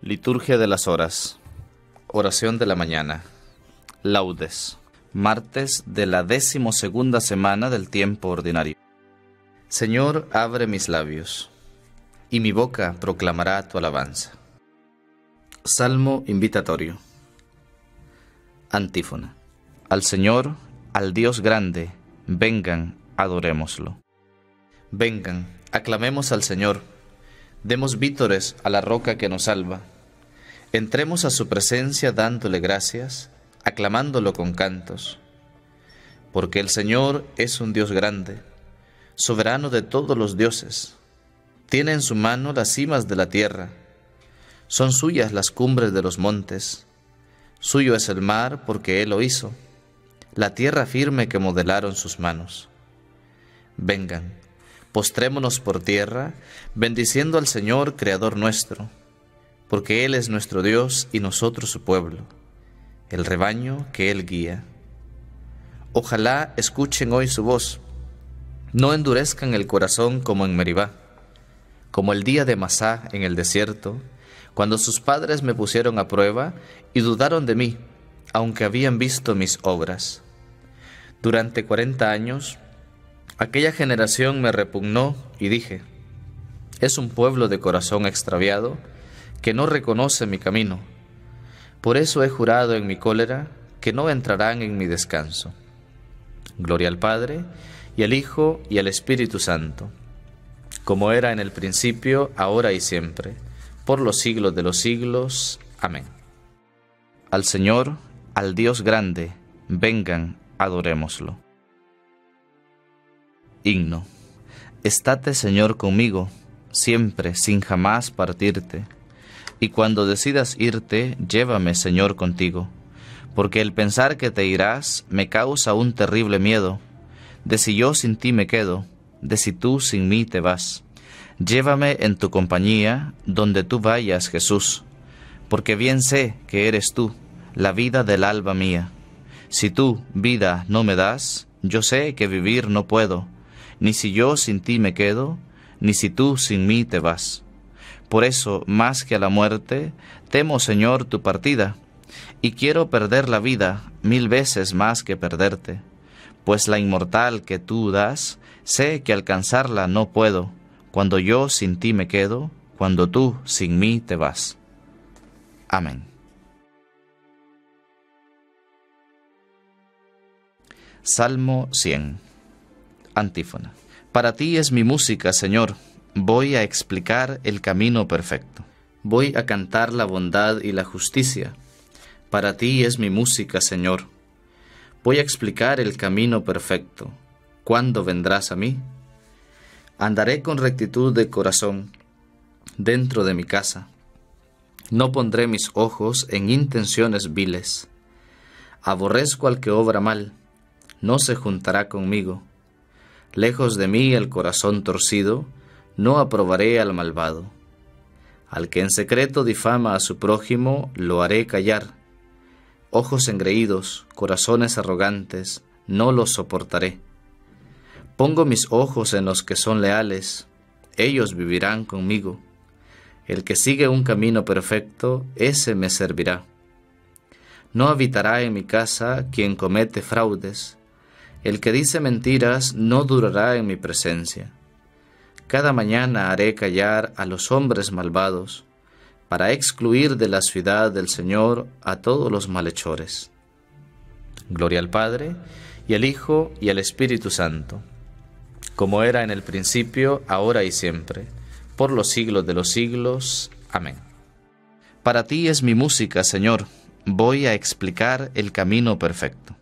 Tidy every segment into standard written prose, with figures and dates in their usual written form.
Liturgia de las horas. Oración de la mañana. Laudes. Martes de la 12ª semana del tiempo ordinario. Señor, abre mis labios, y mi boca proclamará tu alabanza. Salmo invitatorio. Antífona. Al Señor, al Dios grande, vengan, adorémoslo. Vengan, aclamemos al Señor, demos vítores a la roca que nos salva. Entremos a su presencia dándole gracias, aclamándolo con cantos. Porque el Señor es un Dios grande, soberano de todos los dioses. Tiene en su mano las cimas de la tierra. Son suyas las cumbres de los montes. Suyo es el mar porque Él lo hizo, la tierra firme que modelaron sus manos. Vengan, postrémonos por tierra, bendiciendo al Señor, Creador nuestro, porque Él es nuestro Dios y nosotros su pueblo, el rebaño que Él guía. Ojalá escuchen hoy su voz, no endurezcan el corazón como en Meribá, como el día de Masá en el desierto, cuando sus padres me pusieron a prueba y dudaron de mí, aunque habían visto mis obras. Durante 40 años, aquella generación me repugnó y dije: es un pueblo de corazón extraviado que no reconoce mi camino. Por eso he jurado en mi cólera que no entrarán en mi descanso. Gloria al Padre, y al Hijo, y al Espíritu Santo, como era en el principio, ahora y siempre, por los siglos de los siglos. Amén. Al Señor, al Dios grande, vengan, adorémoslo. Himno. Estate, Señor, conmigo, siempre, sin jamás partirte. Y cuando decidas irte, llévame, Señor, contigo. Porque el pensar que te irás me causa un terrible miedo, de si yo sin ti me quedo, de si tú sin mí te vas. Llévame en tu compañía, donde tú vayas, Jesús, porque bien sé que eres tú, la vida del alma mía. Si tú, vida, no me das, yo sé que vivir no puedo, ni si yo sin ti me quedo, ni si tú sin mí te vas. Por eso, más que a la muerte, temo, Señor, tu partida, y quiero perder la vida 1000 veces más que perderte, pues la inmortal que tú das, sé que alcanzarla no puedo, cuando yo sin ti me quedo, cuando tú sin mí te vas. Amén. Salmo 100. Antífona. Para ti es mi música, Señor. Voy a explicar el camino perfecto. Voy a cantar la bondad y la justicia. Para ti es mi música, Señor. Voy a explicar el camino perfecto. ¿Cuándo vendrás a mí? Andaré con rectitud de corazón dentro de mi casa. No pondré mis ojos en intenciones viles. Aborrezco al que obra mal. No se juntará conmigo. Lejos de mí el corazón torcido, no aprobaré al malvado. Al que en secreto difama a su prójimo, lo haré callar. Ojos engreídos, corazones arrogantes, no los soportaré. Pongo mis ojos en los que son leales, ellos vivirán conmigo. El que sigue un camino perfecto, ese me servirá. No habitará en mi casa quien comete fraudes. El que dice mentiras no durará en mi presencia. Cada mañana haré callar a los hombres malvados, para excluir de la ciudad del Señor a todos los malhechores. Gloria al Padre, y al Hijo, y al Espíritu Santo, como era en el principio, ahora y siempre, por los siglos de los siglos. Amén. Para ti es mi música, Señor. Voy a explicar el camino perfecto.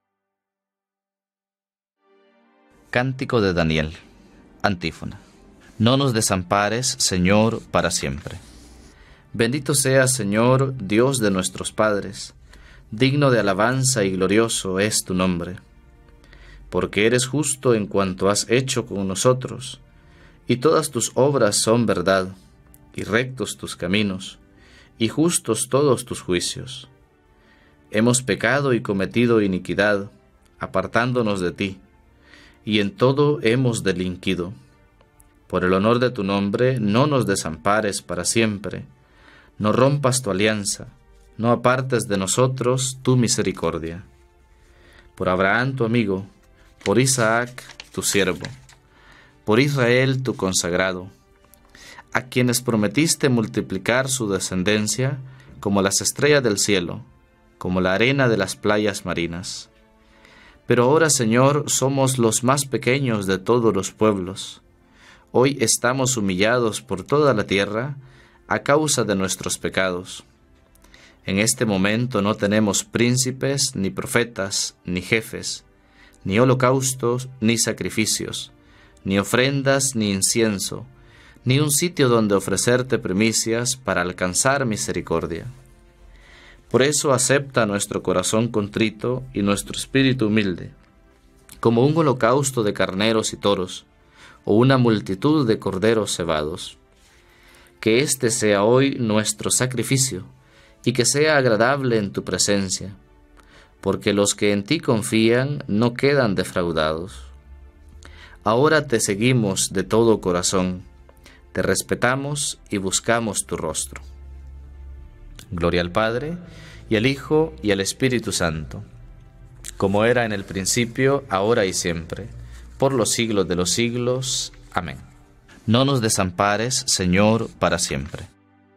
Cántico de Daniel. Antífona. No nos desampares, Señor, para siempre. Bendito seas, Señor, Dios de nuestros padres. Digno de alabanza y glorioso es tu nombre. Porque eres justo en cuanto has hecho con nosotros, y todas tus obras son verdad, y rectos tus caminos, y justos todos tus juicios. Hemos pecado y cometido iniquidad, apartándonos de ti, y en todo hemos delinquido. Por el honor de tu nombre, no nos desampares para siempre. No rompas tu alianza, no apartes de nosotros tu misericordia. Por Abraham tu amigo, por Isaac tu siervo, por Israel tu consagrado, a quienes prometiste multiplicar su descendencia como las estrellas del cielo, como la arena de las playas marinas. Pero ahora, Señor, somos los más pequeños de todos los pueblos. Hoy estamos humillados por toda la tierra a causa de nuestros pecados. En este momento no tenemos príncipes, ni profetas, ni jefes, ni holocaustos, ni sacrificios, ni ofrendas, ni incienso, ni un sitio donde ofrecerte primicias para alcanzar misericordia. Por eso acepta nuestro corazón contrito y nuestro espíritu humilde, como un holocausto de carneros y toros, o una multitud de corderos cebados. Que este sea hoy nuestro sacrificio, y que sea agradable en tu presencia, porque los que en ti confían no quedan defraudados. Ahora te seguimos de todo corazón, te respetamos y buscamos tu rostro. Gloria al Padre, y al Hijo, y al Espíritu Santo, como era en el principio, ahora y siempre, por los siglos de los siglos. Amén. No nos desampares, Señor, para siempre.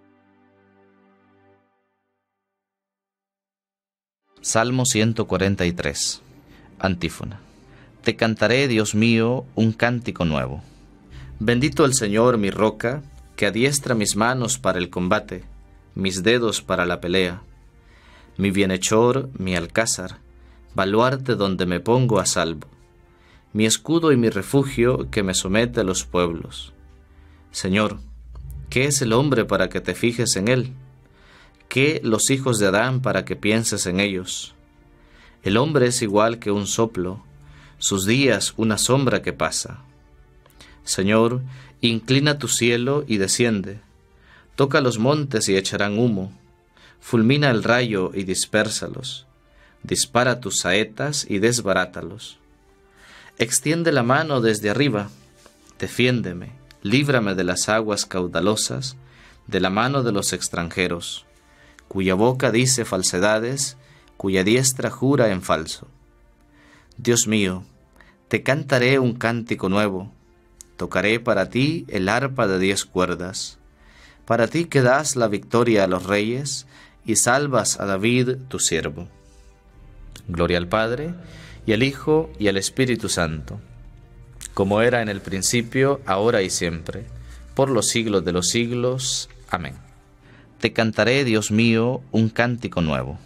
Salmo 143. Antífona. Te cantaré, Dios mío, un cántico nuevo. Bendito el Señor, mi roca, que adiestra mis manos para el combate, mis dedos para la pelea. Mi bienhechor, mi alcázar, baluarte donde me pongo a salvo. Mi escudo y mi refugio que me somete a los pueblos. Señor, ¿qué es el hombre para que te fijes en él? ¿Qué los hijos de Adán para que pienses en ellos? El hombre es igual que un soplo, sus días una sombra que pasa. Señor, inclina tu cielo y desciende. Toca los montes y echarán humo. Fulmina el rayo y dispérsalos. Dispara tus saetas y desbarátalos. Extiende la mano desde arriba. Defiéndeme, líbrame de las aguas caudalosas, de la mano de los extranjeros, cuya boca dice falsedades, cuya diestra jura en falso. Dios mío, te cantaré un cántico nuevo. Tocaré para ti el arpa de 10 cuerdas. Para ti que das la victoria a los reyes y salvas a David tu siervo. Gloria al Padre, y al Hijo, y al Espíritu Santo, como era en el principio, ahora y siempre, por los siglos de los siglos. Amén. Te cantaré, Dios mío, un cántico nuevo.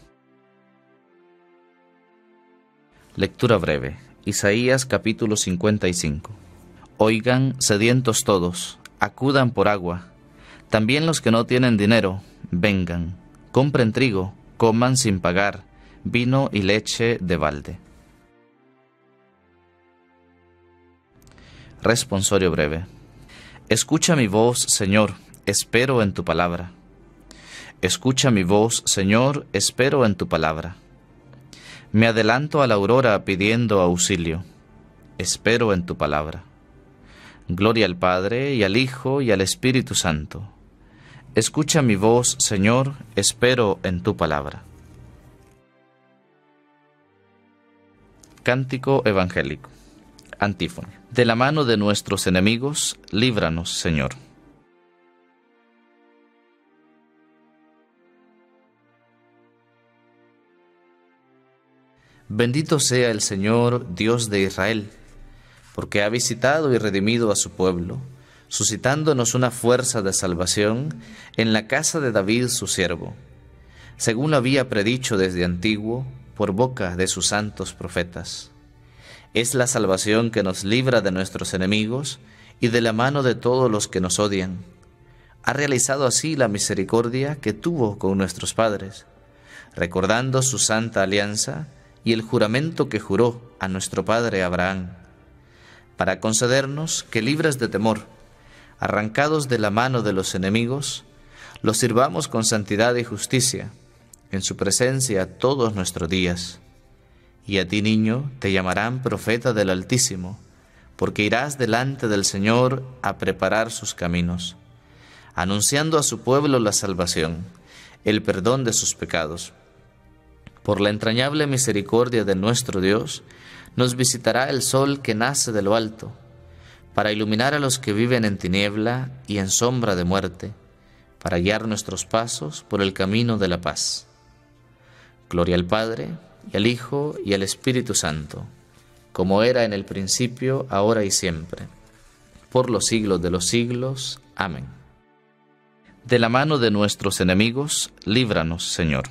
Lectura breve. Isaías capítulo 55. Oigan, sedientos todos, acudan por agua. También los que no tienen dinero, vengan. Compren trigo, coman sin pagar, vino y leche de balde. Responsorio breve. Escucha mi voz, Señor, espero en tu palabra. Escucha mi voz, Señor, espero en tu palabra. Me adelanto a la aurora pidiendo auxilio. Espero en tu palabra. Gloria al Padre, y al Hijo, y al Espíritu Santo. Escucha mi voz, Señor, espero en tu palabra. Cántico evangélico. Antífona. De la mano de nuestros enemigos, líbranos, Señor. Bendito sea el Señor, Dios de Israel, porque ha visitado y redimido a su pueblo, suscitándonos una fuerza de salvación en la casa de David su siervo, según lo había predicho desde antiguo por boca de sus santos profetas. Es la salvación que nos libra de nuestros enemigos y de la mano de todos los que nos odian. Ha realizado así la misericordia que tuvo con nuestros padres, recordando su santa alianza y el juramento que juró a nuestro padre Abraham, para concedernos que, libres de temor, arrancados de la mano de los enemigos, los sirvamos con santidad y justicia, en su presencia todos nuestros días. Y a ti, niño, te llamarán profeta del Altísimo, porque irás delante del Señor a preparar sus caminos, anunciando a su pueblo la salvación, el perdón de sus pecados. Por la entrañable misericordia de nuestro Dios, nos visitará el sol que nace de lo alto, para iluminar a los que viven en tiniebla y en sombra de muerte, para guiar nuestros pasos por el camino de la paz. Gloria al Padre, y al Hijo, y al Espíritu Santo, como era en el principio, ahora y siempre, por los siglos de los siglos. Amén. De la mano de nuestros enemigos, líbranos, Señor.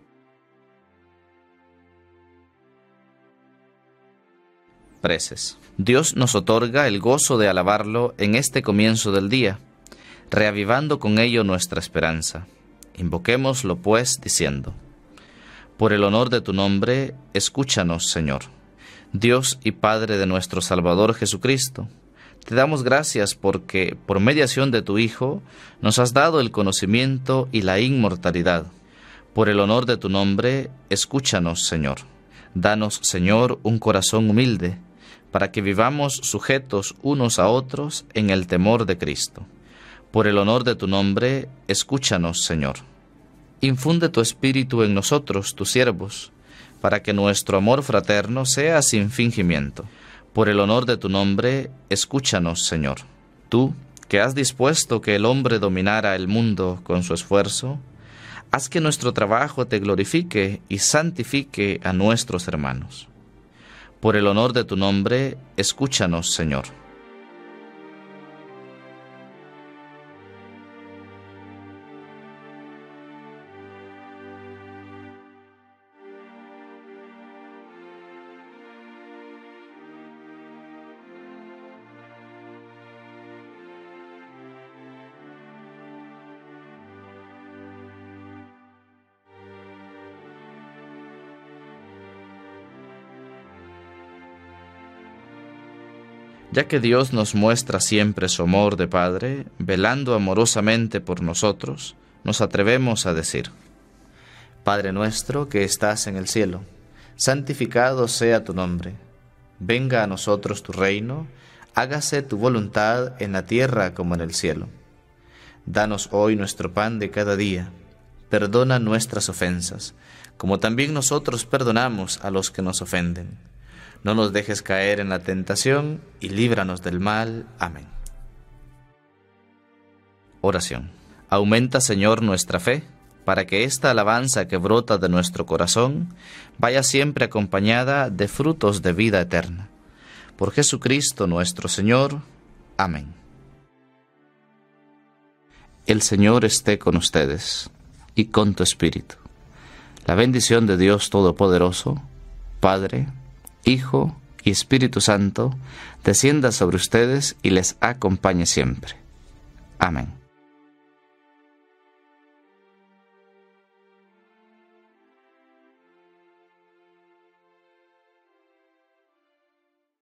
Preces. Dios nos otorga el gozo de alabarlo en este comienzo del día, reavivando con ello nuestra esperanza. Invoquémoslo, pues, diciendo: por el honor de tu nombre, escúchanos, Señor. Dios y Padre de nuestro Salvador Jesucristo, te damos gracias porque, por mediación de tu Hijo, nos has dado el conocimiento y la inmortalidad. Por el honor de tu nombre, escúchanos, Señor. Danos, Señor, un corazón humilde, para que vivamos sujetos unos a otros en el temor de Cristo. Por el honor de tu nombre, escúchanos, Señor. Infunde tu espíritu en nosotros, tus siervos, para que nuestro amor fraterno sea sin fingimiento. Por el honor de tu nombre, escúchanos, Señor. Tú, que has dispuesto que el hombre dominara el mundo con su esfuerzo, haz que nuestro trabajo te glorifique y santifique a nuestros hermanos. Por el honor de tu nombre, escúchanos, Señor. Ya que Dios nos muestra siempre su amor de Padre, velando amorosamente por nosotros, nos atrevemos a decir: Padre nuestro que estás en el cielo, santificado sea tu nombre. Venga a nosotros tu reino, hágase tu voluntad en la tierra como en el cielo. Danos hoy nuestro pan de cada día. Perdona nuestras ofensas, como también nosotros perdonamos a los que nos ofenden. No nos dejes caer en la tentación y líbranos del mal. Amén. Oración. Aumenta, Señor, nuestra fe, para que esta alabanza que brota de nuestro corazón vaya siempre acompañada de frutos de vida eterna. Por Jesucristo nuestro Señor. Amén. El Señor esté con ustedes y con tu espíritu. La bendición de Dios Todopoderoso, Padre, Hijo y Espíritu Santo, descienda sobre ustedes y les acompañe siempre. Amén.